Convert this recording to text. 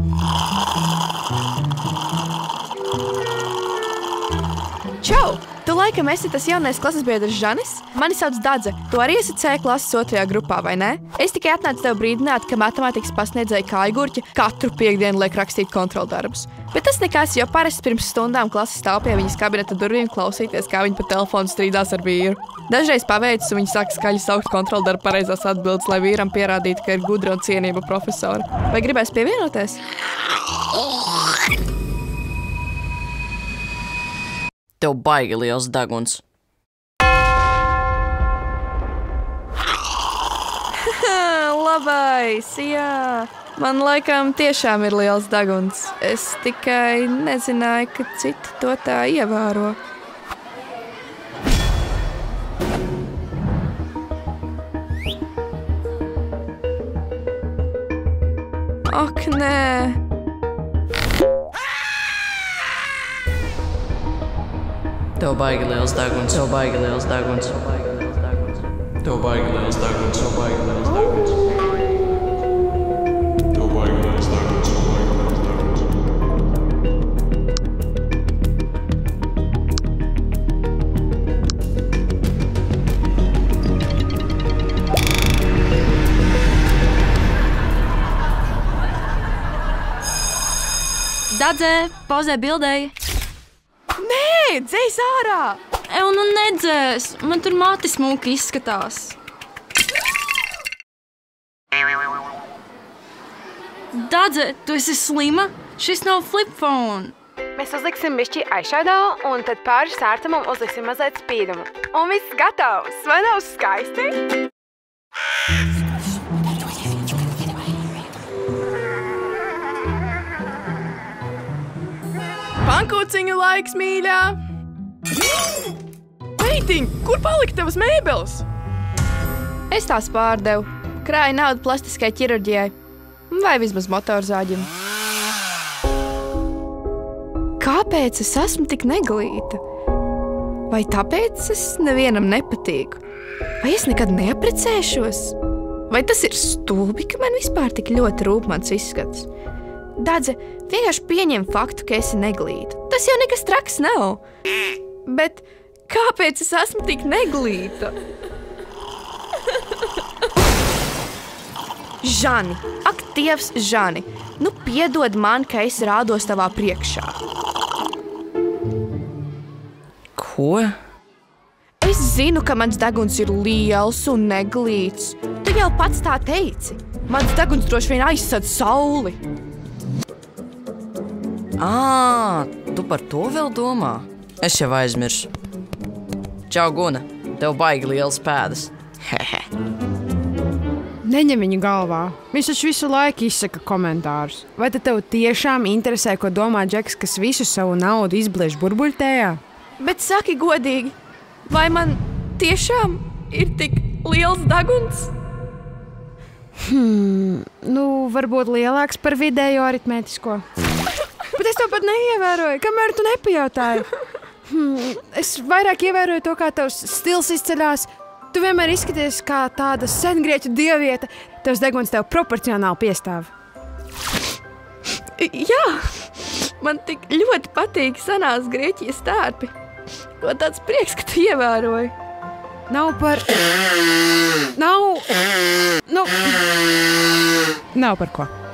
Čau! Tu laikam esi tas jaunais klases biedrs Žanis? Mani sauc Dadze. Tu arī esi C klases 2. grupā, vai ne? Es tikai atnācu tev brīdināt, ka matemātikas pasniedzēja Kājgurķi katru piekdienu liek rakstīt kontroldarbus. Bet tas nekas, jo parasti pirms stundām klases stāv pie viņas kabineta durvīm klausīties, kā viņa pa telefonu strīdās ar vīru. Dažreiz paveicis, un viņa saka skaļi saukt kontroldarbu pareizās atbildes, lai vīram pierādītu, ka ir gudra un cienība profesora. Vai gribēs pievienoties? Tev baigi liels deguns. Labais, jā. Man laikam tiešām ir liels deguns. Es tikai nezināju, ka citi to tā ievēro. Ak, nē. Tev baigi liels deguns, tev baigi liels deguns. Tev baigi liels deguns, tev baigi liels deguns. Tev baigi liels deguns, tev baigi liels deguns. Dadze, pauzē bildēji. Nē, dzēs ārā! Nu nedzēs, man tur mati smuki izskatās. Dadze, tu esi slima? Šis nav flip phone. Mēs uzliksim bišķi eyeshadow, un tad pāri sārtamam uzliksim mazliet spīdumu. Un viss gatavs! Vai nav skaisti? Pankūciņu laiks, mīļā! Meitiņ, kur palika tavas mēbeles? Es tās pārdevu. Krāju naudu plastiskai ķirurģijai. Vai vismaz motorzāģim. Kāpēc es esmu tik neglīta? Vai tāpēc es nevienam nepatīku? Vai es nekad neaprecēšos? Vai tas ir stulbi, ka man vispār tik ļoti rūp mans izskats? Dadze, vienkārši pieņem faktu, ka esi neglīta. Tas jau nekas traks nav. Bet kāpēc es esmu tik neglīta? Žani, ak Dievs, Žani, nu piedod man, ka es rādos tavā priekšā. Ko? Es zinu, ka mans deguns ir liels un neglīts. Tu jau pats tā teici. Mans deguns droši vien aizsadz sauli. Tu par to vēl domā? Es jau aizmirsu. Čau, Guna, tev baigi liels pēdas. Hehe. Neņem viņu galvā. Viņš taču visu laiku izsaka komentārus. Vai tad tev tiešām interesē, ko domā Džeks, kas visu savu naudu izbliež burbuļtējā? Bet saki godīgi, vai man tiešām ir tik liels deguns? Nu, varbūt lielāks par vidējo aritmētisko. Bet es to pat neievēroju, kamēr tu nepajautāji. Es vairāk ievēroju to, kā tavs stils izceļās. Tu vienmēr izskaties kā tāda sengrieķu dieviete. Tavs deguns tev proporcionāli piestāv. Jā, man tik ļoti patīk senās Grieķijas tērpi. Ko tāds prieks, ka tu ievēroji. Nav par ko.